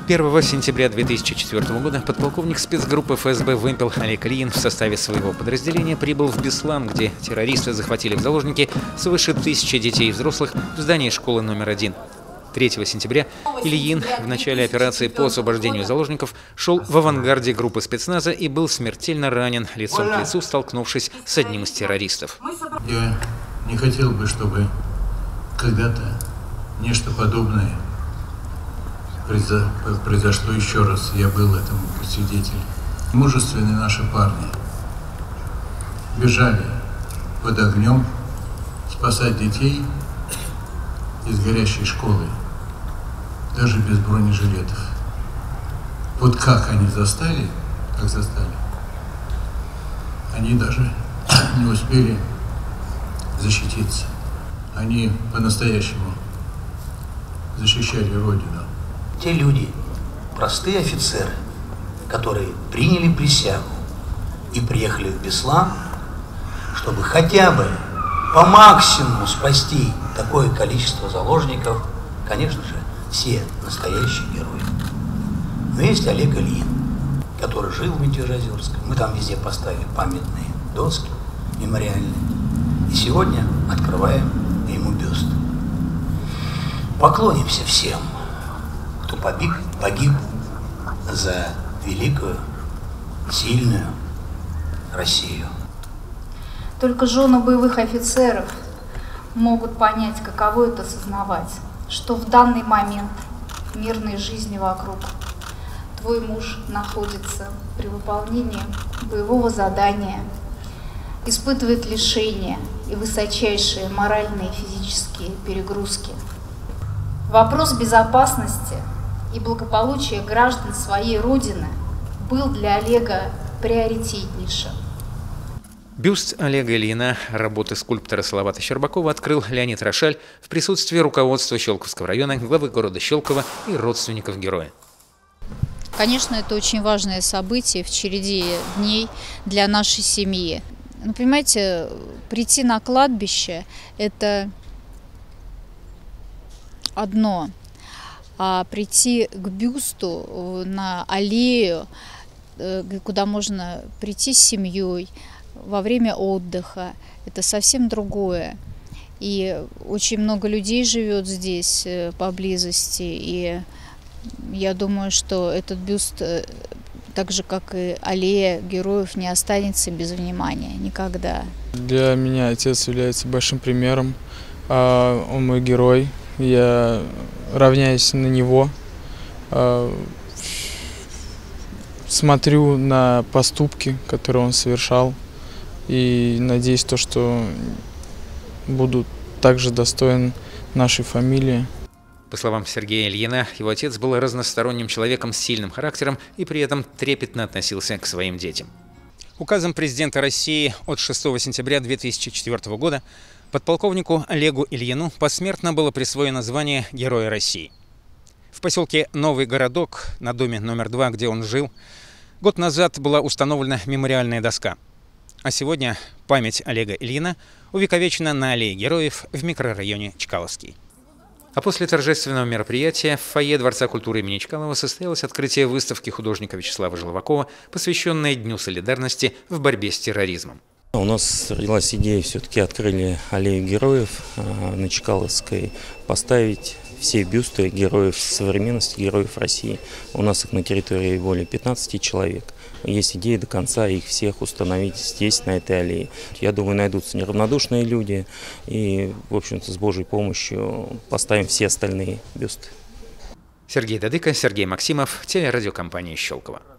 1 сентября 2004 года подполковник спецгруппы ФСБ «Вымпел» Олег Ильин в составе своего подразделения прибыл в Беслан, где террористы захватили в заложники свыше 1000 детей и взрослых в здании школы номер 1. 3 сентября Ильин в начале операции по освобождению заложников шел в авангарде группы спецназа и был смертельно ранен, лицом к лицу столкнувшись с одним из террористов. Я не хотел бы, чтобы когда-то нечто подобное произошло еще раз. Я был этому свидетелем. Мужественные наши парни бежали под огнем спасать детей из горящей школы, даже без бронежилетов. Вот как они застали, они даже не успели защититься. Они по-настоящему защищали Родину. Те люди, простые офицеры, которые приняли присягу и приехали в Беслан, чтобы хотя бы по максимуму спасти такое количество заложников, конечно же, все настоящие герои. Но есть Олег Ильин, который жил в Метеозерском. Мы там везде поставили памятные доски мемориальные. И сегодня открываем ему бюст. Поклонимся всем, кто погиб за великую, сильную Россию. Только жены боевых офицеров могут понять, каково это осознавать, что в данный момент мирной жизни вокруг твой муж находится при выполнении боевого задания, испытывает лишения и высочайшие моральные и физические перегрузки. Вопрос безопасности и благополучия граждан своей Родины был для Олега приоритетнейшим. Бюст Олега Ильина работы скульптора Салавата Щербакова открыл Леонид Рошаль в присутствии руководства Щелковского района, главы города Щелково и родственников героя. Конечно, это очень важное событие в череде дней для нашей семьи. Ну, понимаете, прийти на кладбище – это одно, а прийти к бюсту на аллею, куда можно прийти с семьей во время отдыха, это совсем другое. И очень много людей живет здесь поблизости, и я думаю, что этот бюст, так же как и аллея героев, не останется без внимания никогда. Для меня отец является большим примером. Он мой герой. Я равняюсь на него. Смотрю на поступки, которые он совершал. И надеюсь, что буду также достоин нашей фамилии. По словам Сергея Ильина, его отец был разносторонним человеком с сильным характером и при этом трепетно относился к своим детям. Указом президента России от 6 сентября 2004 года подполковнику Олегу Ильину посмертно было присвоено звание Героя России. В поселке Новый Городок, на доме номер 2, где он жил, год назад была установлена мемориальная доска. А сегодня память Олега Ильина увековечена на аллее героев в микрорайоне Чкаловский. А после торжественного мероприятия в фойе Дворца культуры имени Чкалова состоялось открытие выставки художника Вячеслава Желвакова, посвященной Дню солидарности в борьбе с терроризмом. У нас родилась идея, все-таки открыли аллею героев на Чкаловской, поставить все бюсты героев современности, героев России. У нас их на территории более 15 человек. Есть идея до конца их всех установить здесь, на этой аллее. Я думаю, найдутся неравнодушные люди, и, в общем-то, с Божьей помощью поставим все остальные бюсты. Сергей Дадыко, Сергей Максимов, телерадиокомпания «Щелково».